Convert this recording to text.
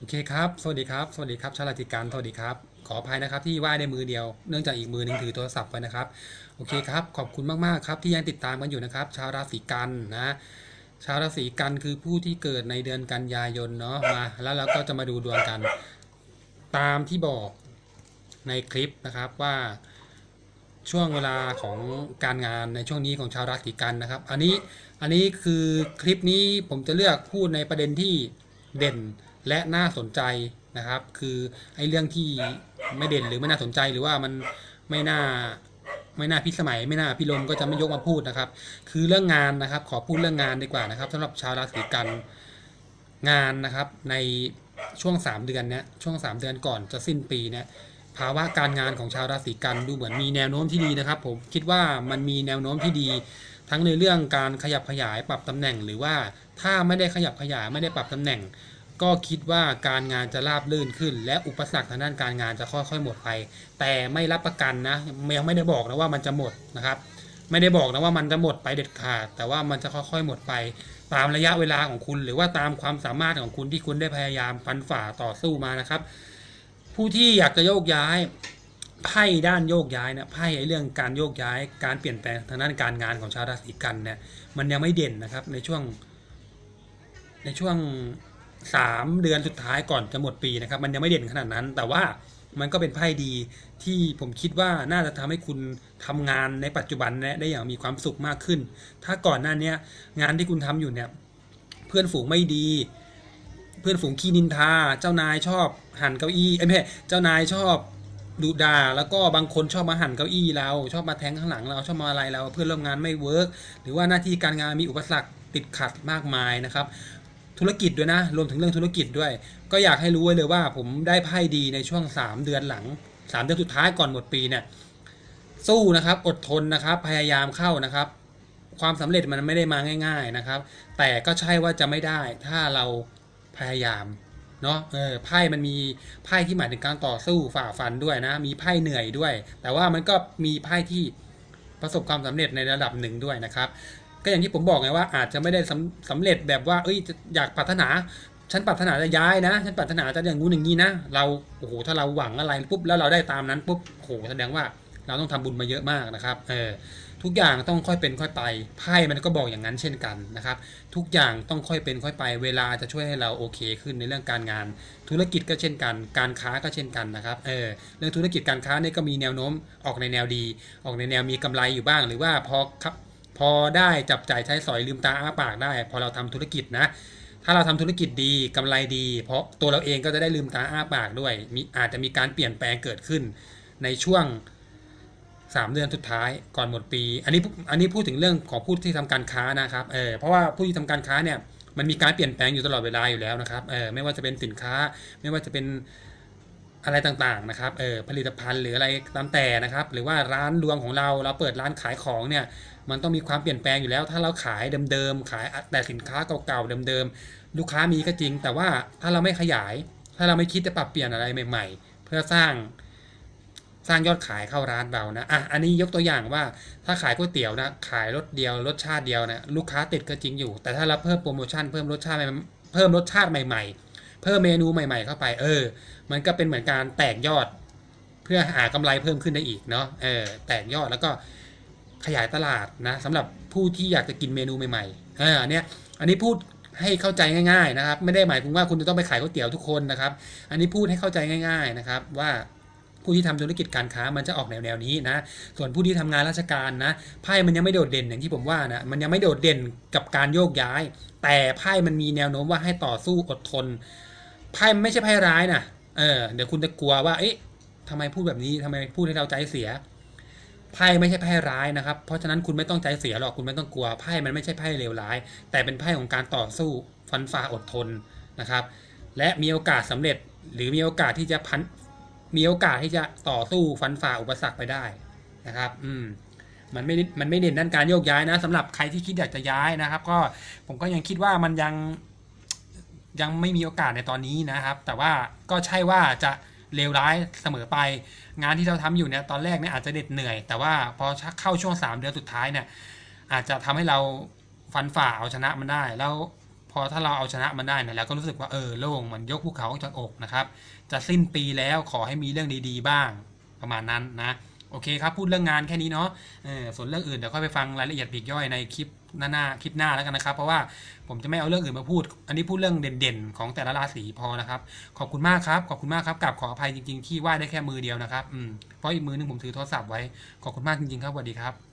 โอเคครับสวัสดีครับสวัสดีครับชาวราชการสวัสดีครับขออภัยนะครับที่ว่าในมือเดียวเนื่องจากอีกมือหนึ่งถือโทรศัพท์ไว้นะครับโอเคครับขอบคุณมากๆครับที่ยังติดตามกันอยู่นะครับชาวราศีกันนะชาวราศีกันคือผู้ที่เกิดในเดือนกันยายนเนาะมาแล้วเราก็จะมาดูดวงกันตามที่บอกในคลิปนะครับว่าช่วงเวลาของการงานในช่วงนี้ของชาวราศีกันนะครับอันนี้คือคลิปนี้ผมจะเลือกพูดในประเด็นที่เด่นและน่าสนใจนะครับคือไอ้เรื่องที่ไม่เด่นหรือไม่น่าสนใจหรือว่ามันไม่น่าไม่น่าพิสมัยไม่น่าพิรมก็จะไม่ยกมาพูดนะครับคือเรื่องงานนะครับขอพูดเรื่องงานดีกว่านะครับสำหรับชาวราศีกันงานนะครับในช่วง3เดือนเนี้ยช่วง3เดือนก่อนจะสิ้นปีเนี้ยภาวะการงานของชาวราศีกันดูเหมือนมีแนวโน้มที่ดีนะครับผมคิดว่ามันมีแนวโน้มที่ดีทั้งในเรื่องการขยับขยายปรับตำแหน่งหรือว่าถ้าไม่ได้ขยับขยายไม่ได้ปรับตำแหน่งก็คิดว่าการงานจะราบรื่นขึ้นและอุปสรรคทางด้านการงานจะค่อยๆหมดไปแต่ไม่รับประกันนะยังไม่ได้บอกนะว่ามันจะหมดนะครับไม่ได้บอกนะว่ามันจะหมดไปเด็ดขาดแต่ว่ามันจะค่อยๆหมดไปตามระยะเวลาของคุณหรือว่าตามความสามารถของคุณที่คุณได้พยายามฟันฝ่าต่อสู้มานะครับผู้ที่อยากจะโยกย้ายไพ่ด้านโยกย้ายนะไพ่เรื่องการโยกย้ายการเปลี่ยนแปลงทางด้านการงานของชาวราศีกันเนี่ยมันยังไม่เด่นนะครับในช่วง3 เดือนสุดท้ายก่อนจะหมดปีนะครับมันยังไม่เด่นขนาดนั้นแต่ว่ามันก็เป็นไพ่ดีที่ผมคิดว่าน่าจะทำให้คุณทำงานในปัจจุบันได้อย่างมีความสุขมากขึ้นถ้าก่อนหน้านี้งานที่คุณทำอยู่เนี่ยเพื่อนฝูงไม่ดีเพื่อนฝูงขี้นินทาเจ้านายชอบหั่นเก้าอี้ไม่ใช่เจ้านายชอบดุด่าแล้วก็บางคนชอบมาหั่นเก้าอี้เราชอบมาแทงข้างหลังเราชอบมาอะไรเราเพื่อนร่วมงานไม่เวิร์กหรือว่าหน้าที่การงานมีอุปสรรคติดขัดมากมายนะครับ ธุรกิจด้วยนะรวมถึงเรื่องธุรกิจด้วยก็อยากให้รู้ไว้เลยว่าผมได้ไพ่ดีในช่วง3เดือนหลัง3 เดือนสุดท้ายก่อนหมดปีเนี่ยสู้นะครับอดทนนะครับพยายามเข้านะครับความสำเร็จมันไม่ได้มาง่ายๆนะครับแต่ก็ใช่ว่าจะไม่ได้ถ้าเราพยายามเนาะไพ่มันมีไพ่ที่หมายถึงการต่อสู้ฝ่าฟันด้วยนะมีไพ่เหนื่อยด้วยแต่ว่ามันก็มีไพ่ที่ประสบความสำเร็จในระดับหนึ่งด้วยนะครับ ก็อย่างที่ผมบอกไงว่าอาจจะไม่ได้สำเร็จแบบว่าเอ้ยอยากปรารถนาฉันปรารถนาจะย้ายนะฉันปรารถนาจะอย่างงู้นอย่างนี้นะเราโอ้โหถ้าเราหวังอะไรปุ๊บแล้วเราได้ตามนั้นปุ๊บโอ้โหแสดงว่าเราต้องทำบุญมาเยอะมากนะครับทุกอย่างต้องค่อยเป็นค่อยไปไพ่มันก็บอกอย่างนั้นเช่นกันนะครับทุกอย่างต้องค่อยเป็นค่อยไปเวลาจะช่วยให้เราโอเคขึ้นในเรื่องการงานธุรกิจก็เช่นกันการค้าก็เช่นกันนะครับเรื่องธุรกิจการค้าเนี่ยก็มีแนวโน้มออกในแนวดีออกในแนวมีกำไรอยู่บ้างหรือว่าพอได้จับจ่ายใช้สอยลืมตาอ้าปากได้พอเราทำธุรกิจนะถ้าเราทำธุรกิจดีกำไรดีเพราะตัวเราเองก็จะได้ลืมตาอ้าปากด้วยอาจจะมีการเปลี่ยนแปลงเกิดขึ้นในช่วง3 เดือนสุดท้ายก่อนหมดปีอันนี้พูดถึงเรื่องของผู้ที่ทำการค้านะครับเพราะว่าผู้ที่ทำการค้าเนี่ยมันมีการเปลี่ยนแปลงอยู่ตลอดเวลาอยู่แล้วนะครับไม่ว่าจะเป็นสินค้าไม่ว่าจะเป็นอะไรต่างๆนะครับผลิตภัณฑ์หรืออะไรตามแต่นะครับหรือว่าร้านรวงของเราเปิดร้านขายของเนี่ย มันต้องมีความเปลี่ยนแปลงอยู่แล้วถ้าเราขายเดิมๆขายแต่สินค้าเก่าๆเดิมๆลูกค้ามีก็จริงแต่ว่าถ้าเราไม่ขยายถ้าเราไม่คิดจะปรับเปลี่ยนอะไรใหม่ๆเพื่อสร้างยอดขายเข้าร้านเรานะอันนี้ยกตัวอย่างว่าถ้าขายก๋วยเตี๋ยวนะขายรสเดียวรสชาติเดียวนะลูกค้าติดก็จริงอยู่แต่ถ้าเราเพิ่มโปรโมชั่นเพิ่มรสชาติใหม่ๆเพิ่มเมนูใหม่ๆเข้าไปมันก็เป็นเหมือนการแตกยอดเพื่อหากำไรเพิ่มขึ้นได้อีกเนาะแตกยอดแล้วก็ ขยายตลาดนะสำหรับผู้ที่อยากจะกินเมนูใหม่ๆอันนี้พูดให้เข้าใจง่ายๆนะครับไม่ได้หมายถึงว่าคุณจะต้องไปขายก๋วยเตี๋ยวทุกคนนะครับอันนี้พูดให้เข้าใจง่ายๆนะครับว่าผู้ที่ทำธุรกิจการค้ามันจะออกแนวนี้นะส่วนผู้ที่ทำงานราชการนะไพ่มันยังไม่โดดเด่นอย่างที่ผมว่านะมันยังไม่โดดเด่นกับการโยกย้ายแต่ไพ่มันมีแนวโน้มว่าให้ต่อสู้อดทนไพ่ไม่ใช่ไพ่ร้ายนะเดี๋ยวคุณจะกลัวว่าเอ๊ะทำไมพูดแบบนี้ทำไมพูดให้เราใจเสีย ไพ่ไม่ใช่ไพ่ร้ายนะครับเพราะฉะนั้นคุณไม่ต้องใจเสียหรอกคุณไม่ต้องกลัวไพ่มันไม่ใช่ไพ่เลวร้ายแต่เป็นไพ่ของการต่อสู้ฟันฝ่าอดทนนะครับและมีโอกาสสำเร็จหรือมีโอกาสที่จะต่อสู้ฟันฝ่าอุปสรรคไปได้นะครับมันไม่เด่นด้านการโยกย้ายนะสำหรับใครที่คิดอยากจะย้ายนะครับก็ผมก็ยังคิดว่ามันยังไม่มีโอกาสในตอนนี้นะครับแต่ว่าก็ใช่ว่าจะเลวร้ายเสมอไปงานที่เราทำอยู่เนี่ยตอนแรกเนี่ยอาจจะเหน็ดเหนื่อยแต่ว่าพอเข้าช่วง3 เดือนสุดท้ายเนี่ยอาจจะทำให้เราฟันฝ่าเอาชนะมันได้แล้วพอถ้าเราเอาชนะมันได้เนี่ยแล้วก็รู้สึกว่าโล่งมันยกภูเขาออกจากอกนะครับจะสิ้นปีแล้วขอให้มีเรื่องดีๆบ้างประมาณนั้นนะโอเคครับพูดเรื่องงานแค่นี้เนาะส่วนเรื่องอื่นเดี๋ยวค่อยไปฟังรายละเอียดปลีกย่อยในคลิปคลิปหน้าแล้วกันนะครับเพราะว่าผมจะไม่เอาเรื่องอื่นมาพูดอันนี้พูดเรื่องเด่นๆของแต่ละราศีพอนะครับขอบคุณมากครับขอบคุณมากครับกราบขออภัยจริงๆที่ว่าได้แค่มือเดียวนะครับเพราะอีกมือนึงผมถือโทรศัพท์ไว้ขอบคุณมากจริงๆครับสวัสดีครับ